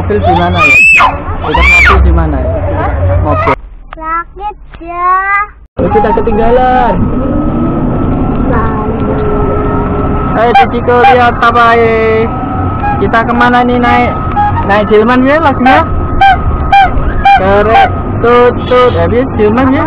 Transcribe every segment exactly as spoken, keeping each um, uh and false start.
mobil di mana ya? Dekat mobil di mana ya? Mobil. Sakit ya. Oh, kita ketinggalan. Ayo Ciko, lihat apa ya? Kita kemana nih naik? Naik Jerman ya lagunya? Kerek tutut habis Jerman ya?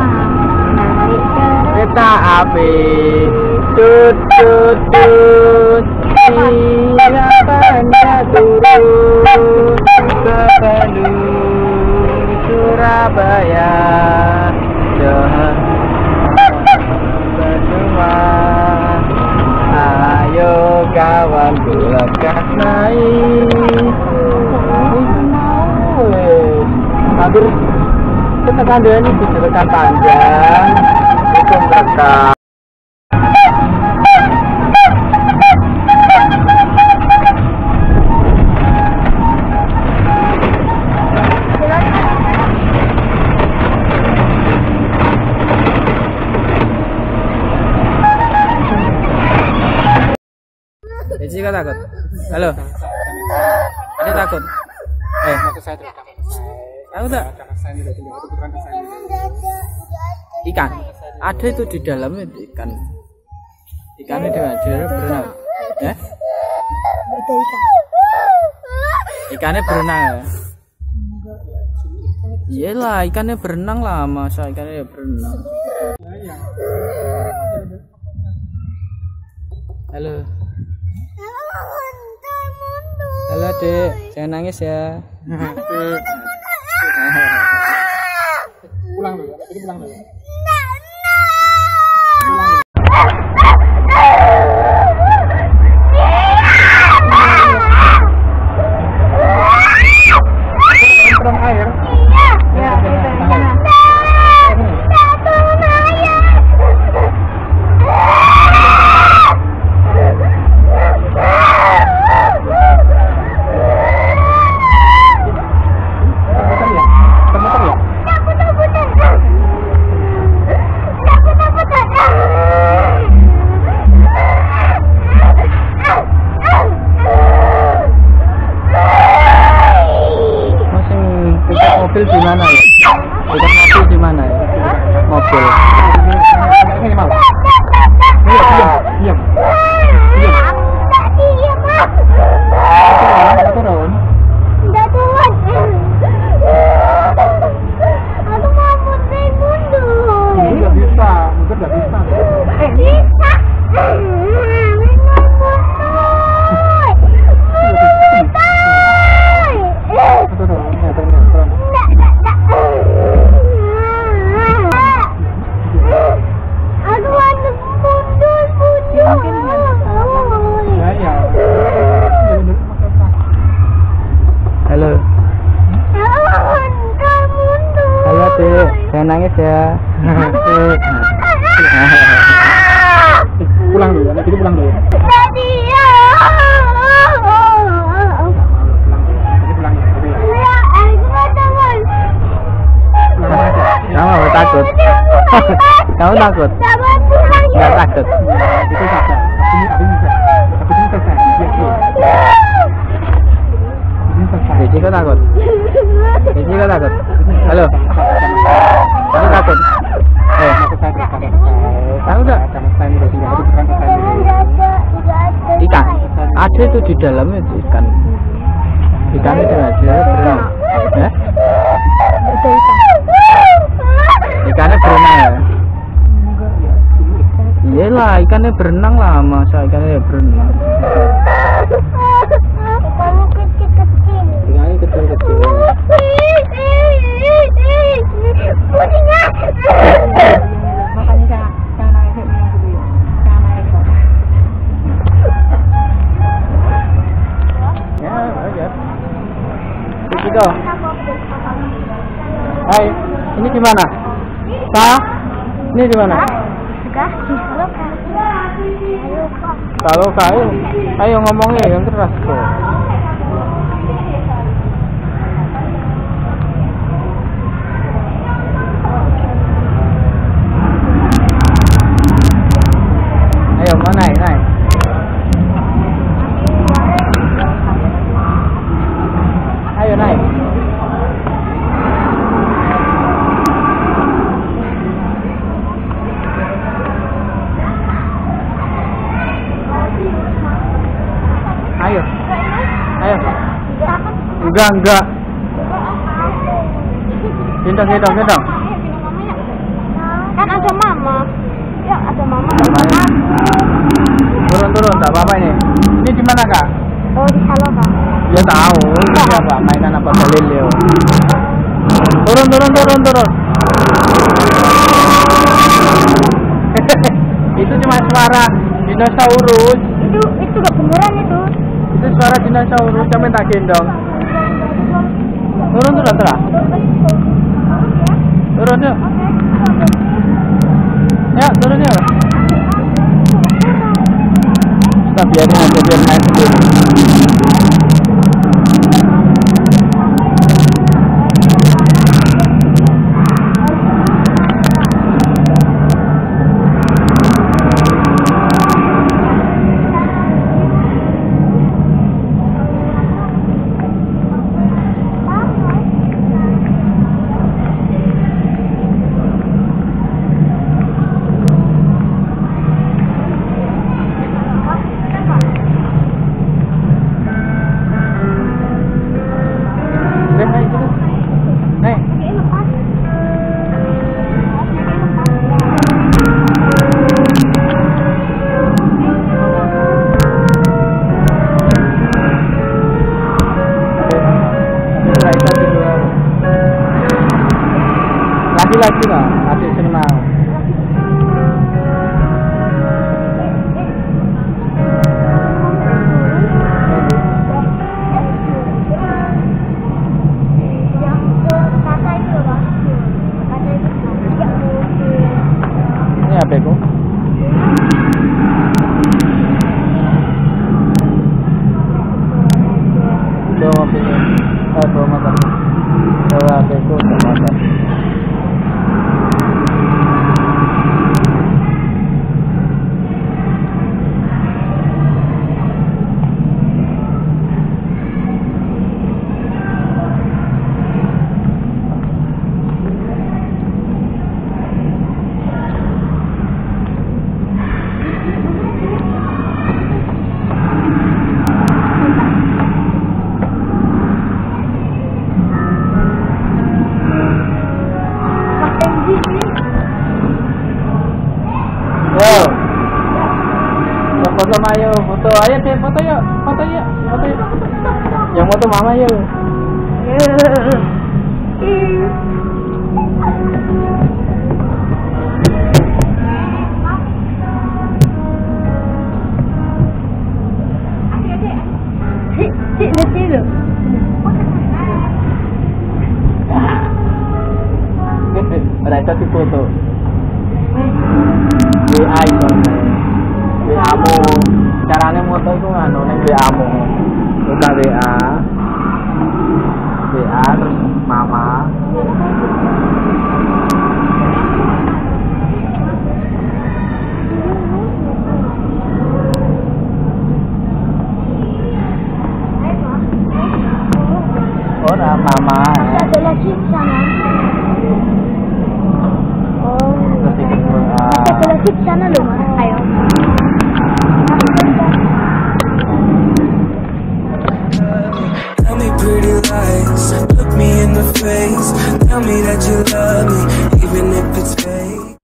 Kereta api tut tut tut siapanya turun ke Bandung Surabaya Johan Bandungan ayo kawan lekas naik hampir ketekan dia ini di dekat panjang itu mereka Jika takut, halo, ada takut, eh, tahu tak? Ikan, ada itu di dalamnya ikan, ikannya di mana? Berenang, ya? Ikannya berenang ya? Iyalah, ikannya berenang lah, masa ikannya berenang. Halo. Halo Dek, jangan nangis ya. Pulang dulu, ini pulang dulu. Pulang air. Iya, mobil di mana ya? Dekat mobil di mana ya? Mobil. Ini mau. Diam, diam. Diam. Enggak turun. Enggak turun. Aku mau mundur mundur. Enggak bisa, mundur enggak bisa. Eh, bisa. Halo. Halo Dek, jangan nangis ya. Pulang dulu, nanti pulang dulu. Kamu takut? Kamu takut? Nggak takut? Itu saja. Ini bisa. Tapi ini selesai. Jessica takut? Jessica takut? Halo? Kamu takut? Eh, tahu nggak? Ikan? Ada itu di dalamnya itu ikan. Ikan itu aja berenang. Ya? Ikannya berenang ya? Iyalah, ikannya berenang lah, masa ikannya berenang. Kamu kecil-kecil. Ikannya kecil-kecil. Putihnya. Makanya jangan jangan naik dulu ya. Jangan naik dulu. Ya, aja. Gitu. Hai, ini di mana? Pak, ini di mana? Sudah di Saloka. Kalau kayu, ayo ngomongnya yang keras kok. Ayo mau naik, naik. Enggak, enggak. Gendong, gendong, gendong. Kan ada mama. Ya, ada mama. Turun, turun, tak apa-apa ini. Ini di mana, Kak? Oh, di Halo, Kak. Ya tahu, ini apa? Mainan apa Galileo? Turun, turun, turun, turun. Itu cuma suara dinosaurus. Itu itu gak beneran itu. Itu suara dinosaurus, sampai tak gendong. Turun, turun, turun. Turun yuk. Ya, turun yuk. Kita biarin aja biar main sendiri. Lagi lah, adik sini mau. Ini H P-ku. Bawa H P-nya. Eh, bawa motor. Bawa H P-ku ke motor. Yo, foto sama ayo, foto ayo deh, foto yuk, foto yuk, foto yuk. Yang foto mama yuk. Cik, letih lu. Ada satu foto. W A itu, W A mu, caranya moto itu anu neng W A mu, buka W A, W A terus mama. Oh, nah, mama. Ada lagi di sana. Oh. Ada lagi di sana loh, Mas. Ayo. Tell me pretty lies, look me in the face, tell me that you love me.